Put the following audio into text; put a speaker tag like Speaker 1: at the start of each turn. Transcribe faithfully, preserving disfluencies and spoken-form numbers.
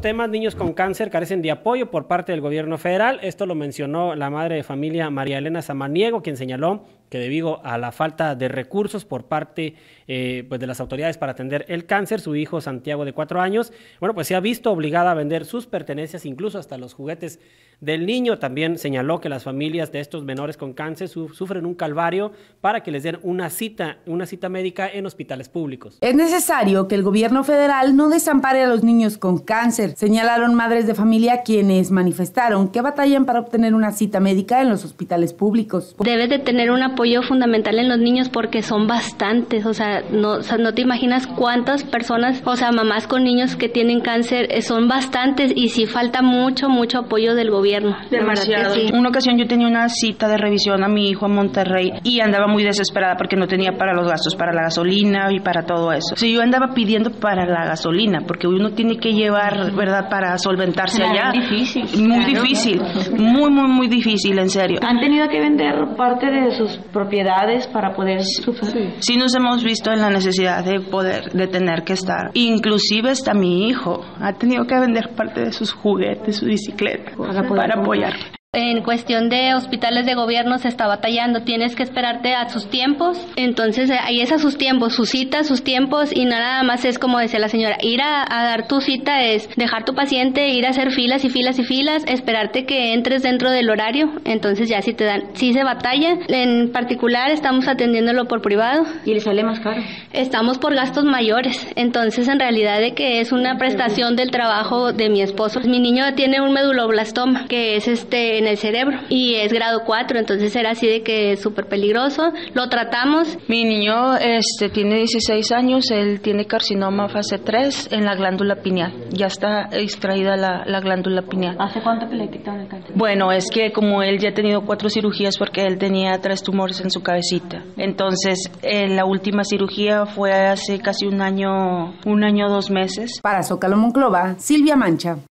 Speaker 1: temas, niños con cáncer carecen de apoyo por parte del gobierno federal. Esto lo mencionó la madre de familia María Elena Samaniego, quien señaló que debido a la falta de recursos por parte eh, pues de las autoridades para atender el cáncer, su hijo Santiago, de cuatro años, bueno, pues se ha visto obligada a vender sus pertenencias, incluso hasta los juguetes del niño. También señaló que las familias de estos menores con cáncer su sufren un calvario para que les den una cita, una cita médica en hospitales públicos.
Speaker 2: Es necesario que el gobierno federal no desampare a los niños con cáncer, señalaron madres de familia quienes manifestaron que batallan para obtener una cita médica en los hospitales públicos.
Speaker 3: Debes de tener un apoyo fundamental en los niños porque son bastantes, o sea, no, o sea, no te imaginas cuántas personas, o sea, mamás con niños que tienen cáncer, eh, son bastantes y sí falta mucho, mucho apoyo del gobierno.
Speaker 4: Demasiado.
Speaker 3: Sí.
Speaker 4: Una ocasión yo tenía una cita de revisión a mi hijo en Monterrey y andaba muy desesperada porque no tenía para los gastos, para la gasolina y para todo eso. Sí, yo andaba pidiendo para la gasolina porque uno tiene que llevar, ¿verdad?, para solventarse
Speaker 5: claro,
Speaker 4: allá.
Speaker 5: Difícil.
Speaker 4: Muy
Speaker 5: claro.
Speaker 4: difícil, muy, muy, muy difícil, en serio.
Speaker 5: Han tenido que vender parte de sus propiedades para poder sufrir.
Speaker 4: Sí. sí nos hemos visto en la necesidad de poder, de tener que estar. Inclusive hasta mi hijo ha tenido que vender parte de sus juguetes, su bicicleta, para, para apoyar.
Speaker 3: En cuestión de hospitales de gobierno se está batallando, tienes que esperarte a sus tiempos, entonces ahí es a sus tiempos, sus citas, sus tiempos, y no nada más es como decía la señora, ir a, a dar tu cita es dejar tu paciente, ir a hacer filas y filas y filas, esperarte que entres dentro del horario, entonces ya si te dan, sí se batalla. En particular estamos atendiéndolo por privado.
Speaker 5: ¿Y le sale más caro?
Speaker 3: Estamos por gastos mayores, entonces en realidad de que es una prestación del trabajo de mi esposo. Mi niño tiene un meduloblastoma, que es este en el cerebro, y es grado cuatro, entonces era así de que es súper peligroso. Lo tratamos.
Speaker 4: Mi niño este, tiene dieciséis años, él tiene carcinoma fase tres en la glándula pineal. Ya está extraída la, la glándula pineal.
Speaker 5: ¿Hace cuánto que le quitaron el cáncer?
Speaker 4: Bueno, es que como él ya ha tenido cuatro cirugías porque él tenía tres tumores en su cabecita. Entonces, eh, la última cirugía fue hace casi un año, un año, dos meses.
Speaker 2: Para Zócalo Monclova, Silvia Mancha.